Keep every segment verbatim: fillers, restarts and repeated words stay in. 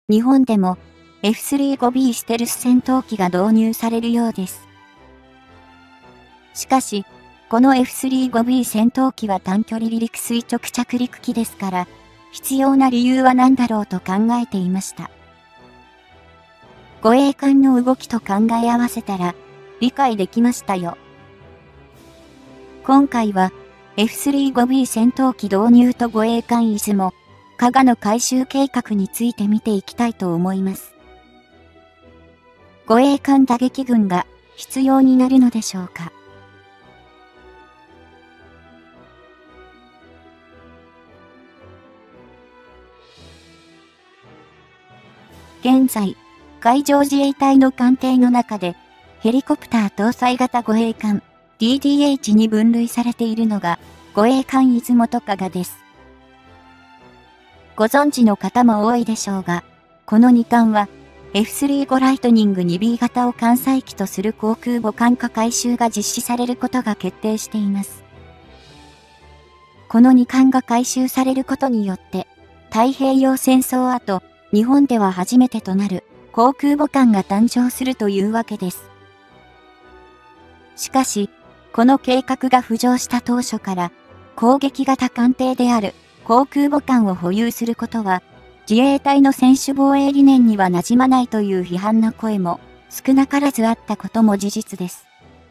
日本でも エフスリーファイブビー ステルス戦闘機が導入されるようです。しかし、この エフスリーファイブビー 戦闘機は短距離離陸垂直着陸機ですから、必要な理由は何だろうと考えていました。護衛艦の動きと考え合わせたら、理解できましたよ。今回は、エフスリーファイブビー 戦闘機導入と護衛艦出雲、加賀の改修計画について見ていきたいと思います。護衛艦打撃群が必要になるのでしょうか。現在、海上自衛隊の艦艇の中で、ヘリコプター搭載型護衛艦 ディーディーエイチ に分類されているのが、護衛艦出雲と加賀です。ご存知の方も多いでしょうが、このに艦は、エフスリーファイブ ライトニング ツービー 型を艦載機とする航空母艦化改修が実施されることが決定しています。このに艦が改修されることによって、太平洋戦争後、日本では初めてとなる航空母艦が誕生するというわけです。しかし、この計画が浮上した当初から、攻撃型艦艇である航空母艦を保有することは、自衛隊の専守防衛理念には馴染まないという批判の声も少なからずあったことも事実です。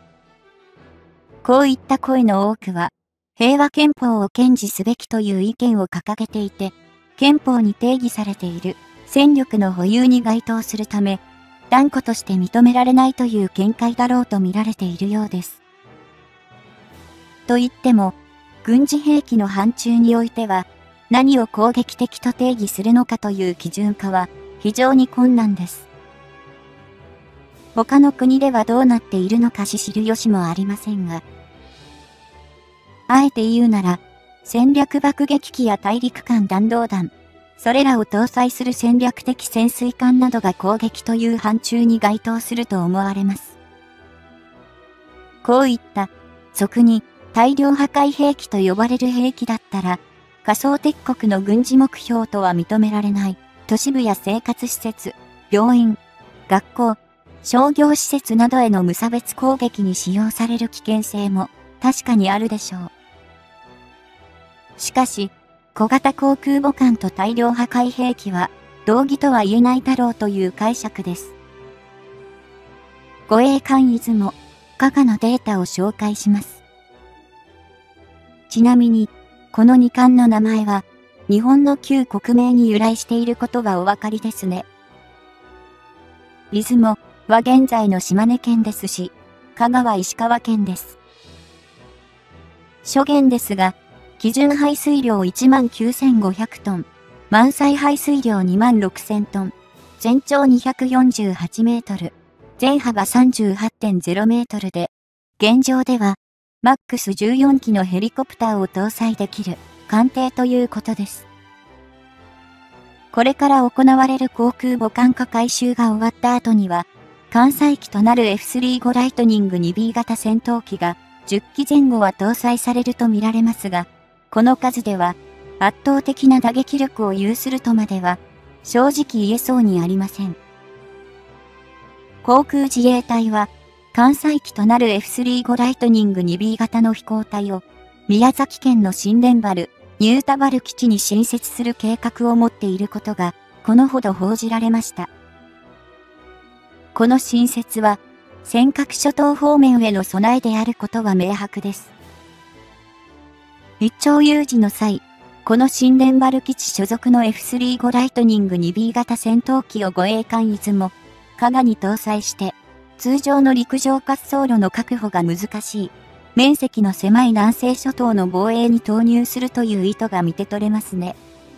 こういった声の多くは、平和憲法を堅持すべきという意見を掲げていて、憲法に定義されている戦力の保有に該当するため、断固として認められないという見解だろうと見られているようです。と言っても、軍事兵器の範疇においては、何を攻撃的と定義するのかという基準化は非常に困難です。他の国ではどうなっているのか知る由もありませんが、あえて言うなら、戦略爆撃機や大陸間弾道弾、それらを搭載する戦略的潜水艦などが攻撃という範疇に該当すると思われます。こういった、俗に大量破壊兵器と呼ばれる兵器だったら、仮想敵国の軍事目標とは認められない都市部や生活施設、病院、学校、商業施設などへの無差別攻撃に使用される危険性も確かにあるでしょう。しかし、小型航空母艦と大量破壊兵器は同義とは言えないだろうという解釈です。護衛艦出雲、加賀のデータを紹介します。ちなみに、このに艦の名前は、日本の旧国名に由来していることがお分かりですね。出雲は現在の島根県ですし、加賀は石川県です。諸言ですが、基準排水量 いちまんきゅうせんごひゃくトン、満載排水量 にまんろくせんトン、全長にひゃくよんじゅうはちメートル、全幅 さんじゅうはってんゼロメートルで、現状では、マックスじゅうよん機のヘリコプターを搭載できる艦艇ということです。これから行われる航空母艦化改修が終わった後には、艦載機となる エフスリーファイブ ライトニング ツービー 型戦闘機がじゅっ機前後は搭載されると見られますが、この数では圧倒的な打撃力を有するとまでは正直言えそうにありません。航空自衛隊は、艦載機となる エフスリーファイブ ライトニング ツービー 型の飛行体を、宮崎県の新田原、新田原基地に新設する計画を持っていることが、このほど報じられました。この新設は、尖閣諸島方面への備えであることは明白です。一朝有事の際、この新田原基地所属の エフスリーファイブ ライトニング ツービー 型戦闘機を護衛艦出雲、加賀に搭載して、通常の陸上滑走路の確保が難しい、面積の狭い南西諸島の防衛に投入するという意図が見て取れますね。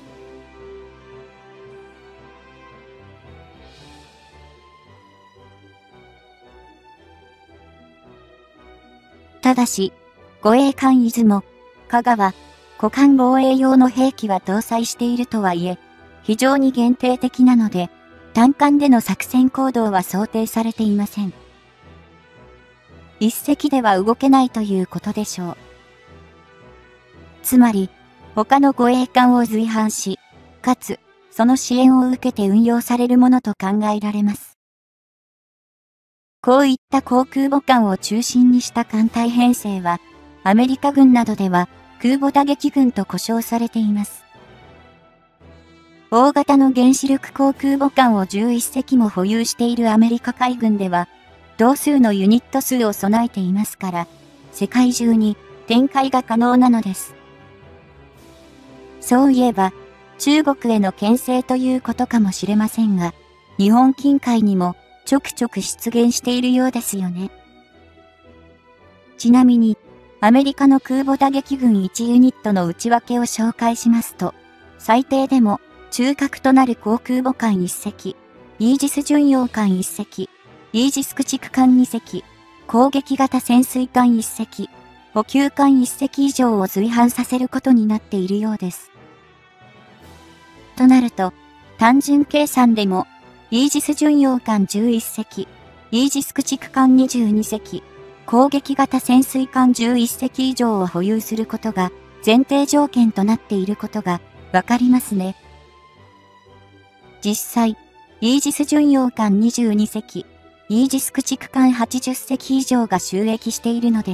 ただし、護衛艦出雲、加賀は、股間防衛用の兵器は搭載しているとはいえ、非常に限定的なので、単艦での作戦行動は想定されていません。一隻では動けないということでしょう。つまり、他の護衛艦を随伴し、かつ、 その支援を受けて運用されるものと考えられます。こういった航空母艦を中心にした艦隊編成は、アメリカ軍などでは空母打撃群と呼称されています。大型の原子力航空母艦をじゅういっせきも保有しているアメリカ海軍では、同数のユニット数を備えていますから、世界中に展開が可能なのです。そういえば、中国への牽制ということかもしれませんが、日本近海にもちょくちょく出現しているようですよね。ちなみに、アメリカの空母打撃群いちユニットの内訳を紹介しますと、最低でも中核となる航空母艦いっせき、イージス巡洋艦いっせき、イージス駆逐艦にせき、攻撃型潜水艦いっせき、補給艦いっせき以上を随伴させることになっているようです。となると、単純計算でも、イージス巡洋艦じゅういっせき、イージス駆逐艦にじゅうにせき、攻撃型潜水艦じゅういっせき以上を保有することが前提条件となっていることがわかりますね。実際、イージス巡洋艦にじゅうにせき、イージス駆逐艦はちじゅっせき以上が就役しているのです。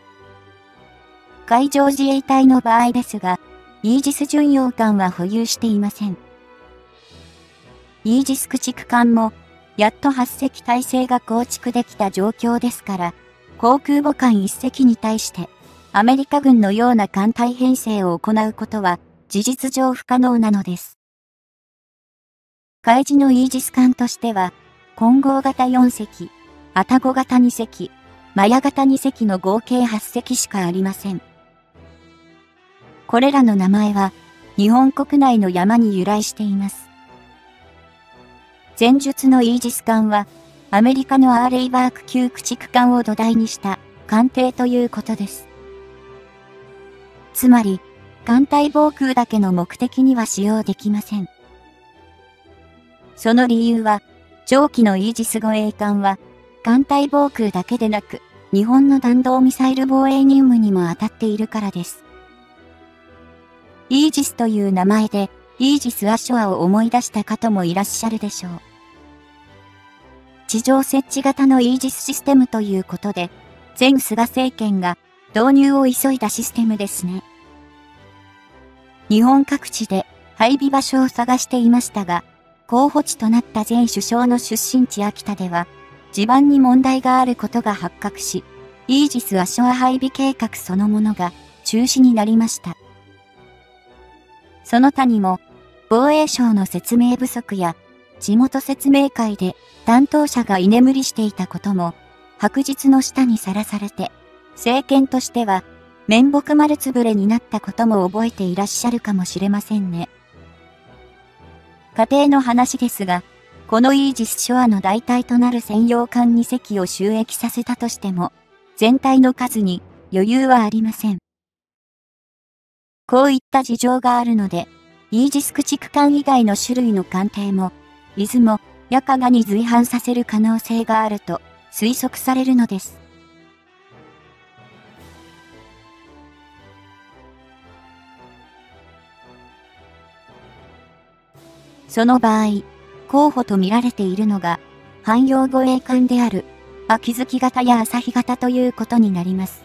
海上自衛隊の場合ですが、イージス巡洋艦は保有していません。イージス駆逐艦も、やっとはっせき体制が構築できた状況ですから、航空母艦いっせきに対して、アメリカ軍のような艦隊編成を行うことは、事実上不可能なのです。海自のイージス艦としては、混合型よんせき、愛宕型にせき、マヤ型にせきの合計はっせきしかありません。これらの名前は、日本国内の山に由来しています。前述のイージス艦は、アメリカのアーレイバーク級駆逐艦を土台にした艦艇ということです。つまり、艦隊防空だけの目的には使用できません。その理由は、上記のイージス護衛艦は、艦隊防空だけでなく、日本の弾道ミサイル防衛任務にも当たっているからです。イージスという名前で、イージス・アショアを思い出した方もいらっしゃるでしょう。地上設置型のイージスシステムということで、前菅政権が導入を急いだシステムですね。日本各地で配備場所を探していましたが、候補地となった前首相の出身地秋田では、地盤に問題があることが発覚し、イージス・アショア配備計画そのものが中止になりました。その他にも、防衛省の説明不足や、地元説明会で担当者が居眠りしていたことも、白日の下にさらされて、政権としては、面目丸つぶれになったことも覚えていらっしゃるかもしれませんね。仮定の話ですが、このイージス・ショアの代替となる専用艦にせきを就役させたとしても、全体の数に余裕はありません。こういった事情があるので、イージス駆逐艦以外の種類の艦艇も、出雲、やかがに随伴させる可能性があると推測されるのです。その場合、候補と見られているのが、汎用護衛艦である、秋月型や朝日型ということになります。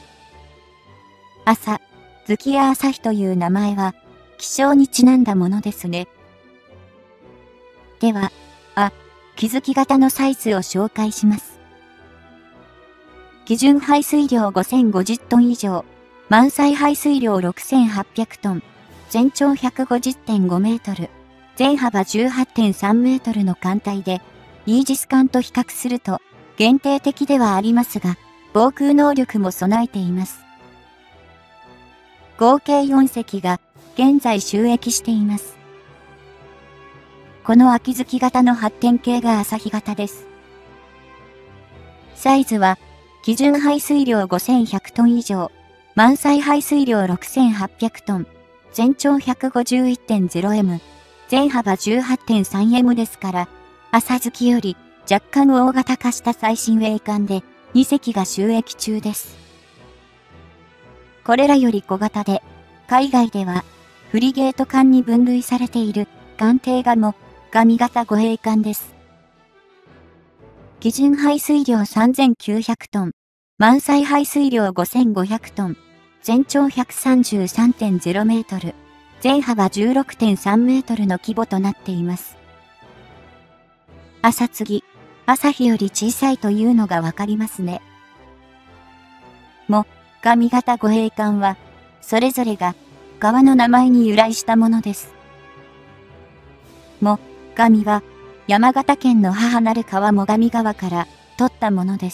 朝、月や朝日という名前は、気象にちなんだものですね。では、あ、木月型のサイズを紹介します。基準排水量ごせんごじゅっトン以上、満載排水量ろくせんはっぴゃくトン、全長 ひゃくごじゅってんごメートル、全幅 じゅうはってんさんメートルの艦隊で、イージス艦と比較すると、限定的ではありますが、防空能力も備えています。合計よんせきが、現在就役しています。この秋月型の発展系が朝日型です。サイズは、基準排水量ごせんひゃくトン以上、満載排水量ろくせんはっぴゃくトン、全長 ひゃくごじゅういってんゼロエム、全幅 じゅうはってんさんエム ですから、朝月より若干大型化した最新鋭艦でにせきが就役中です。これらより小型で、海外ではフリゲート艦に分類されている艦艇がも、神型護衛艦です。基準排水量さんぜんきゅうひゃくトン、満載排水量ごせんごひゃくトン、全長 ひゃくさんじゅうさんてんゼロ メートル、全幅 じゅうろくてんさん メートルの規模となっています。朝次、朝日より小さいというのがわかりますね。も、神型護衛艦は、それぞれが、川の名前に由来したものです。も、神は、山形県の母なる川最上川から取ったものです。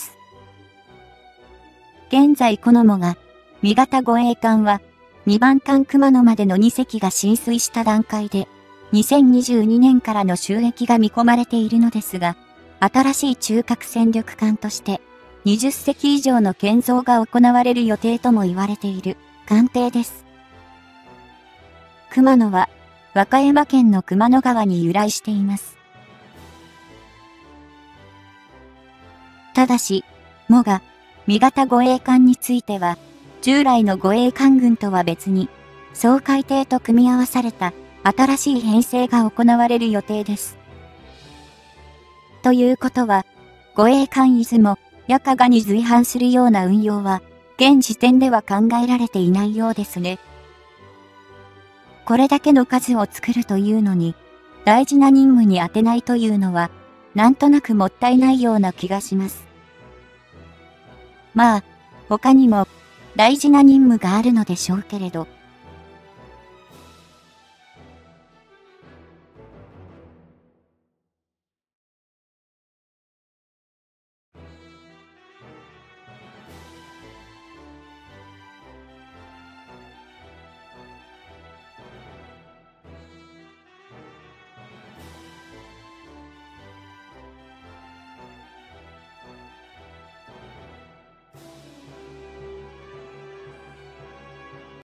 現在このもが、三型護衛艦は、にばん艦熊野までのにせきが浸水した段階で、にせんにじゅうにねんからの収益が見込まれているのですが、新しい中核戦力艦として、にじゅっせき以上の建造が行われる予定とも言われている艦艇です。熊野は、和歌山県の熊野川に由来しています。ただし、もが、三型護衛艦については、従来の護衛艦群とは別に、総海艇と組み合わされた新しい編成が行われる予定です。ということは、護衛艦出雲、やかがに随伴するような運用は、現時点では考えられていないようですね。これだけの数を作るというのに、大事な任務に当てないというのは、なんとなくもったいないような気がします。まあ、他にも大事な任務があるのでしょうけれど、